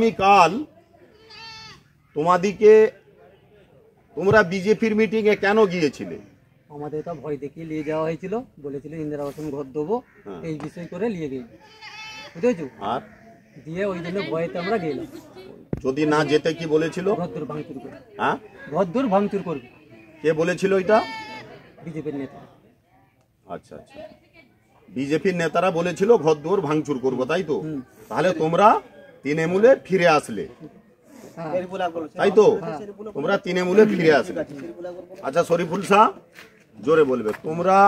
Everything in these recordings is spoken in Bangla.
আগামীকাল তোমাদিকে তোমরা বিজেপির মিটিংয়ে কেন গিয়েছিলে? আমাদের তো ভয় দেখিয়ে নিয়ে যাওয়া হয়েছিল, বলেছিল ইন্দিরা আবাসন ঘর দেবো, এই বিষয় করে নিয়ে গেল, বুঝেছো? আর দিয়ে ওই জন্য ভয়েতে আমরা গেলাম। যদি না যেতে কি বলেছিল? ঘরদোর ভাঙচুর করবে। হ্যাঁ, ঘরদোর ভাঙচুর করবে। কে বলেছিল এটা? বিজেপির নেতা। আচ্ছা আচ্ছা, বিজেপির নেতারা বলেছিল ঘরদোর ভাঙচুর করবো, তাই তো? তাহলে তোমরা তৃণমূলে ফিরে আসলে, তাই তো? তোমরা তৃণমূলে ফিরে আসলে। আচ্ছা শরীফুল শাহ, জোরে বলবে, তোমরা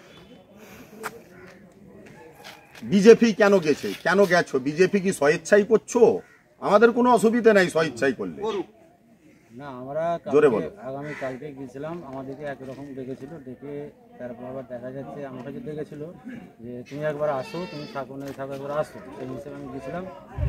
বিজেপি কেন গেছে, কেন গেছো? বিজেপি কি স্বেচ্ছাই করছো? আমাদের কোনো অসুবিধা নাই স্বেচ্ছাই করলে। না, আমরা জোরে বলো। আগামী কালকে গিয়েছিলাম, আমাদেরকে একরকম ডেকেছিল, ডেকে তারপর আবার দেখা যাচ্ছে আমাকে যে ডেকেছিল যে তুমি একবার আসো, তুমি থাকো না থাকো, একবার আসো। সেই হিসেবে আমি গিয়েছিলাম,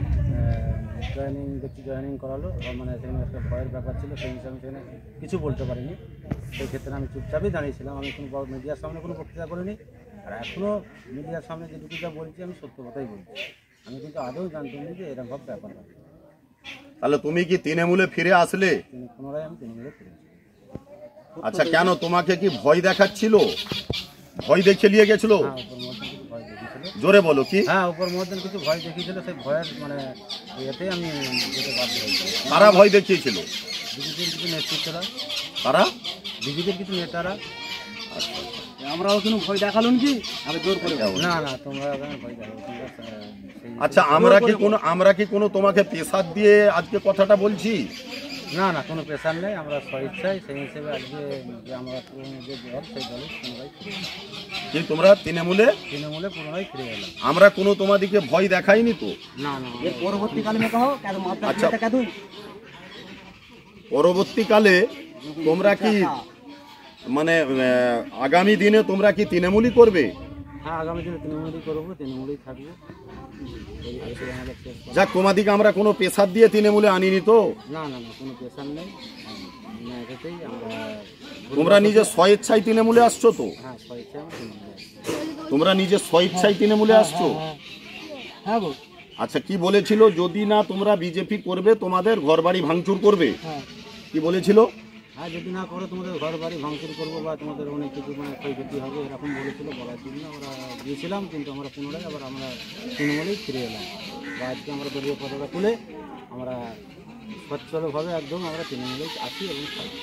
জয়েনিং করালো, মানে সেখানে একটা ভয়ের ব্যাপার ছিল, সেই হিসেবে আমি সেখানে কিছু বলতে পারিনি। সেই ক্ষেত্রে আমি চুপচাপই দাঁড়িয়েছিলাম, আমি কোনো মিডিয়ার সামনে কোনো বক্তৃতা করিনি। আর এখনও মিডিয়ার সামনে যেটুকু যা বলছি আমি সত্য কথাই বলছি, আমি কিন্তু আদৌ জানতাম না যে এরকম ভাব ব্যাপার হবে। তাহলে তুমি কি তৃণমূলে ফিরে আসলে? পুনরায় আমি তৃণমূলে ফিরে। আচ্ছা, কেন তোমাকে কি ভয় দেখাচ্ছিল? ভয় দেখে নিয়ে গেছিল? জোরে বলো কি? হ্যাঁ, উপর মধ্যে কিছু ভয় দেখিয়েছিল, সেই ভয়ের মানে এতেই আমি যেতে বাধ্য হয়েছি। কারা ভয় দেখিয়েছিল? বিজেপির কিছু নেতৃত্বরা। কারা? বিজেপির কিছু নেতারা। আমরাও কোনো ভয় দেখালুন কি? আমি জোর করে না না, তোমরা ভয় দেখালো। আচ্ছা, আমরা কি কোনো তোমাকে প্রেসার দিয়ে আজকে কথাটা বলছি? না না, কোনো প্রেসার নেই, আমরা স্বেচ্ছায় সেই হিসেবে আজকে যে আমরা যে দল, সেই দলে পুনরায় কি তোমরা তৃণমূলে পুনরায় ফিরে এলাম। আমরা কোনো তোমাদেরকে ভয় দেখাইনি তো? না না, এর পরবর্তীকালে আচ্ছা, পরবর্তীকালে তোমরা কি মানে আগামী দিনে তোমরা কি তৃণমূলই করবে? হ্যাঁ, আগামী দিনে তৃণমূলই করবো, তৃণমূলই থাকবো। যাক, তোমাদিকে আমরা কোনো প্রেসার দিয়ে তৃণমূলে আনিনি তো? না না না, কোনো প্রেসার নেই, তোমরা নিজে স্বেচ্ছায় তৃণমূলে আসছো তো? হ্যাঁ, স্বেচ্ছায় তোমরা নিজে স্বেচ্ছায় তৃণমূলে আসছো? হ্যাঁ। আচ্ছা, কি বলেছিল? যদি না তোমরা বিজেপি করবে তোমাদের ঘর বাড়ি ভাঙচুর করবে, কি বলেছিল? হ্যাঁ, যদি না করো তোমাদের ঘর বাড়ি ভাঙচুর করবো বা তোমাদের অনেক কিছু মানে ক্ষয়ক্ষতি হবে, এরকম বলেছিল। বলার জন্য আমরা গিয়েছিলাম, কিন্তু আমরা পুনরায় আবার আমরা তৃণমূলেই ফিরে এলাম। বা আজকে আমরা দলীয় পতাকা তুলে আমরা সচ্ছলভাবে একদম আমরা তৃণমূলেই আসি এবং থাকি।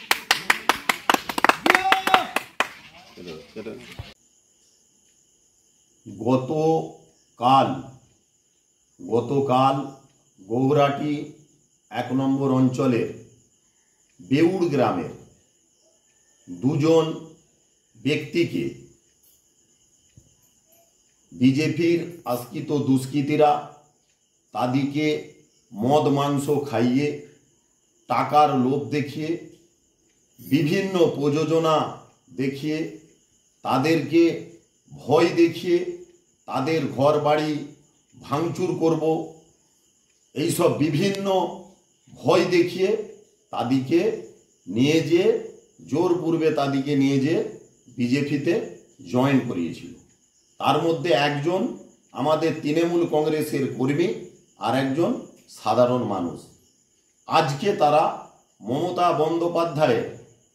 গতকাল গৌরাটি 1 নম্বর অঞ্চলের বেউড় গ্রামের দুজন ব্যক্তিকে বিজেপির আশ্রিত দুষ্কৃতীরা তাদেরকে মদ মাংস খাইয়ে, টাকার লোভ দেখিয়ে, বিভিন্ন প্রযোজনা দেখিয়ে, তাদেরকে ভয় দেখিয়ে তাদের ঘর বাড়ি ভাঙচুর করব, এইসব বিভিন্ন ভয় দেখিয়ে তাদেরকে নিয়ে যে জোরপূর্বে তাদেরকে নিয়ে যে বিজেপিতে জয়েন করিয়েছিল। তার মধ্যে একজন আমাদের তৃণমূল কংগ্রেসের কর্মী, আর একজন সাধারণ মানুষ। আজকে তারা মমতা বন্দ্যোপাধ্যায়ের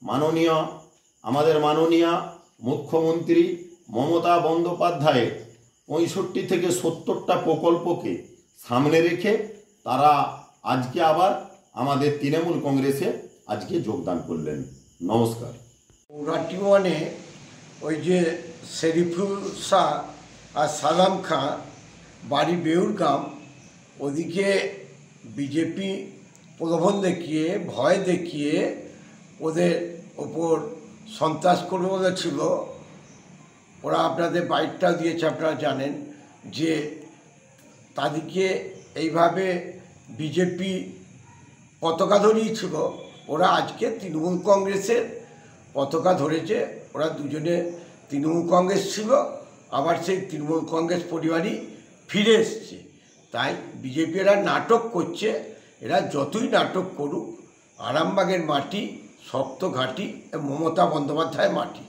মাননীয় মুখ্যমন্ত্রী মমতা বন্দ্যোপাধ্যায়ের 65 থেকে 70টা প্রকল্পকে সামনে রেখে তারা আজকে আবার আমাদের তৃণমূল কংগ্রেসে আজকে যোগদান করলেন। নমস্কার। গৌরাটি ওই যে শরীফুল শাহ আর সালাম খাঁ বাড়ি বেউরগ্রাম, ওদিকে বিজেপি প্রলোভন দেখিয়ে, ভয় দেখিয়ে ওদের ওপর সন্ত্রাস করবে বলেছিল। ওরা আপনাদের বাইকটা দিয়েছে, আপনারা জানেন যে তাদেরকে এইভাবে বিজেপি পতাকা ধরিয়েছিল। ওরা আজকে তৃণমূল কংগ্রেসের পতাকা ধরেছে। ওরা দুজনে তৃণমূল কংগ্রেস ছিল, আবার সেই তৃণমূল কংগ্রেস পরিবারই ফিরে এসছে। তাই বিজেপি এরা নাটক করছে। এরা যতই নাটক করুক, আরামবাগের মাটি শক্ত ঘাঁটি, মমতা বন্দ্যোপাধ্যায়ের মাটি।